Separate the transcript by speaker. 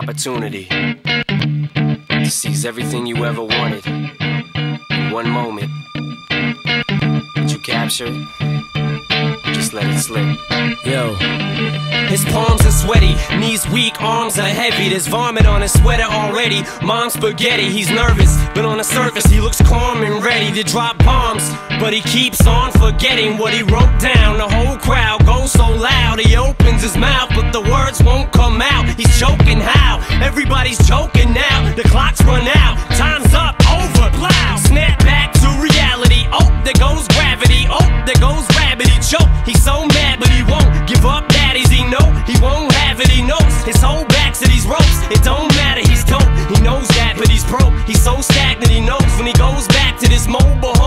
Speaker 1: opportunity to seize everything you ever wanted in one moment. Did you capture it? Just let it slip.
Speaker 2: Yo. His palms are sweaty, knees weak, arms are heavy. There's vomit on his sweater already. Mom's spaghetti, he's nervous, but on the surface he looks calm and ready to drop bombs. But he keeps on forgetting what he wrote down. The whole crowd goes so loud, he opens his mouth, but the words won't come out. He's choking how? Everybody's joking now. The clock's run out, time's up, over, plow. Snap back to reality, oh, there goes gravity. Oh, there goes rabbit, he choke. He's so mad, but he won't give up, daddies, he know he won't have it, he knows his whole back to these ropes. It don't matter, he's dope, he knows that, but he's broke. He's so stagnant, he knows when he goes back to this mobile